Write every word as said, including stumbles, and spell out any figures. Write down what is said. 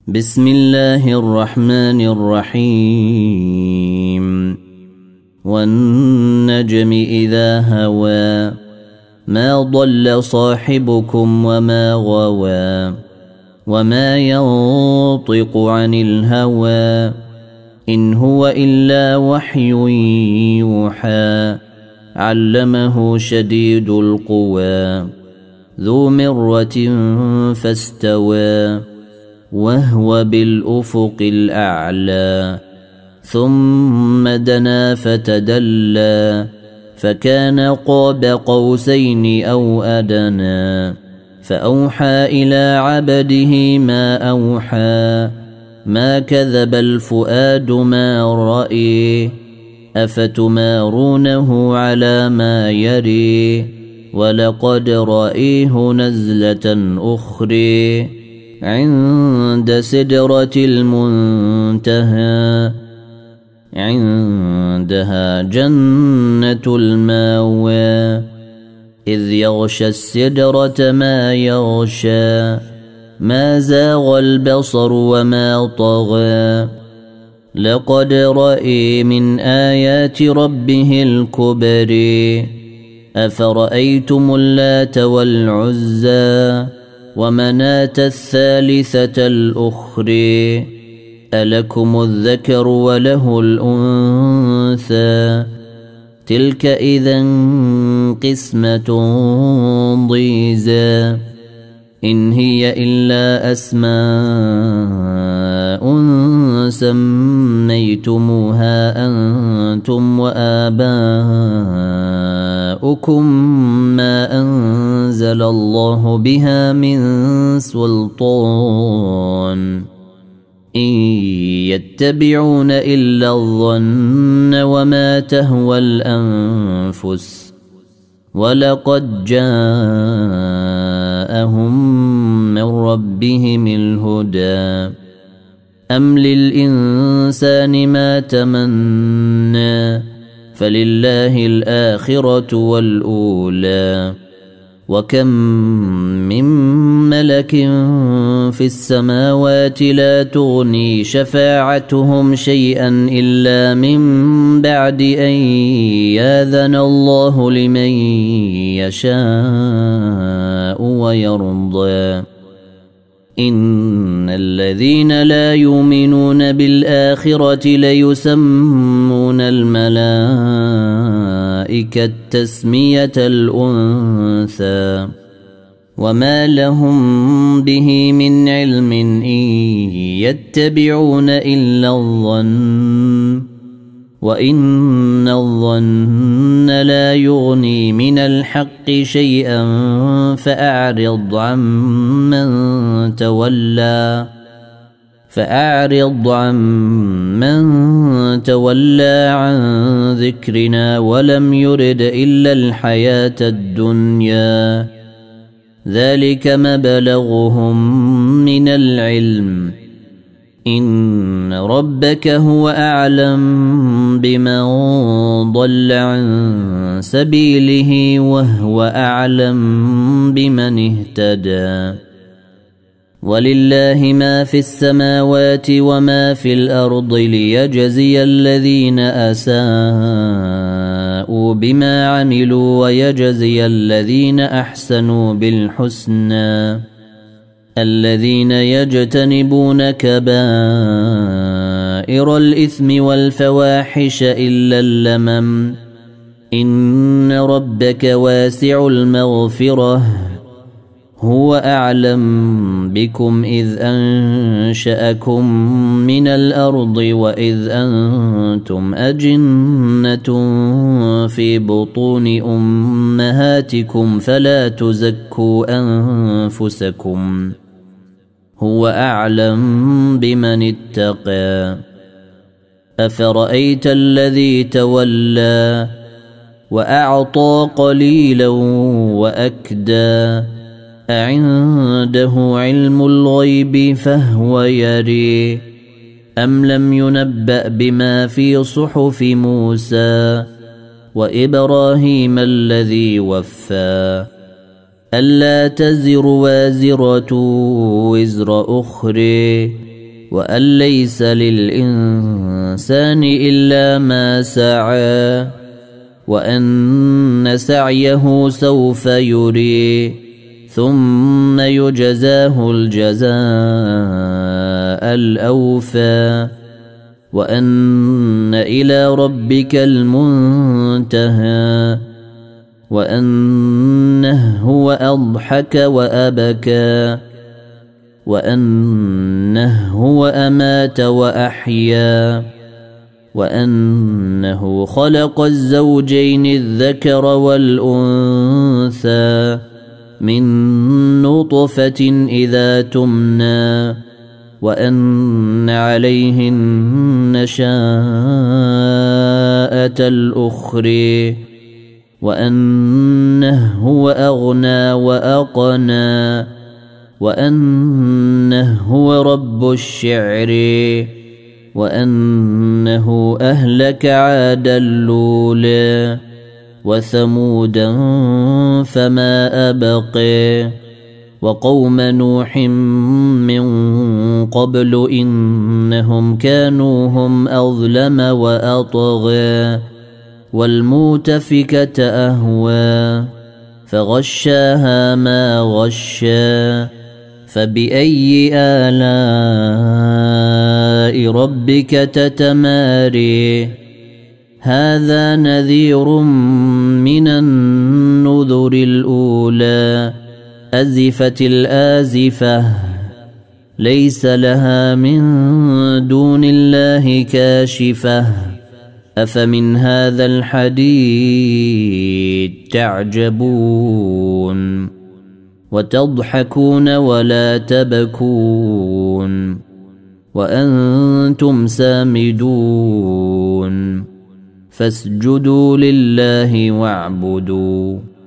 بسم الله الرحمن الرحيم والنجم إذا هوى ما ضل صاحبكم وما غوى وما ينطق عن الهوى إن هو إلا وحي يوحى علمه شديد القوى ذو مرة فاستوى وهو بالأفق الأعلى ثم دنا فتدلى فكان قاب قوسين أو أدنى فأوحى إلى عبده ما أوحى ما كذب الفؤاد ما رأي أفتمارونه على ما يري ولقد رأيه نزلة أخرى عند سدرة المنتهى عندها جنة المأوى إذ يغشى السدرة ما يغشى ما زاغ البصر وما طغى لقد رأى من آيات ربه الكبر أفرأيتم اللات والعزى ومناة الثالثة الأخرى ألكم الذكر وله الأنثى تلك إذا قسمة ضيزى إن هي إلا أسماء سميتموها أنتم وآباؤكم ما أنزل الله بها من سلطان إن يتبعون إلا الظن وما تهوى الأنفس ولقد جاءهم من ربهم الهدى أم للإنسان ما تمنى فلله الآخرة والأولى وكم من ملك في السماوات لا تغني شفاعتهم شيئا إلا من بعد أن يأذن الله لمن يشاء ويرضى إن الذين لا يؤمنون بالآخرة ليسمون الملائكة تسمية الأنثى وما لهم به من علم إن يتبعون إلا الظن وإن الظن لا يغني من الحق شيئا فأعرض عمن تولى فأعرض عمن تولى عن ذكرنا ولم يرد إلا الحياة الدنيا ذلك مبلغهم من العلم إن ربك هو أعلم بمن ضل عن سبيله وهو أعلم بمن اهتدى ولله ما في السماوات وما في الأرض ليجزي الذين أساءوا بما عملوا ويجزي الذين أحسنوا بالحسنى الذين يجتنبون كبائر الإثم والفواحش إلا اللمم إن ربك واسع المغفرة هو أعلم بكم إذ أنشأكم من الأرض وإذ أنتم أجنة في بطون أمهاتكم فلا تزكوا أنفسكم هو أعلم بمن اتقى أفرأيت الذي تولى وأعطى قليلا وأكدى أعنده علم الغيب فهو يري أم لم ينبأ بما في صحف موسى وإبراهيم الذي وفى ألا تزر وازرة وزر أخرى وأن ليس للإنسان إلا ما سعى وأن سعيه سوف يري ثم يجزاه الجزاء الأوفى وأن إلى ربك المنتهى وأنه هو أضحك وأبكى وأنه هو أمات وأحيا وأنه خلق الزوجين الذكر والأنثى من نطفة إذا تمنى وأن عليه النشاءة الأخرى وأنه هو أغنى وأقنى وأنه هو رب الشعر وأنه أهلك عادا الأولى وثمودا فما أبقى وقوم نوح من قبل إنهم كانوا هم أظلم وأطغى والمؤتفكة أهوى فغشاها ما غشى فبأي آلاء ربك تتماري هذا نذير من النذر الأولى أزفت الآزفة ليس لها من دون الله كاشفة أفمن هذا الحديث تعجبون وتضحكون ولا تبكون وأنتم سامدون فاسجدوا لله واعبدوا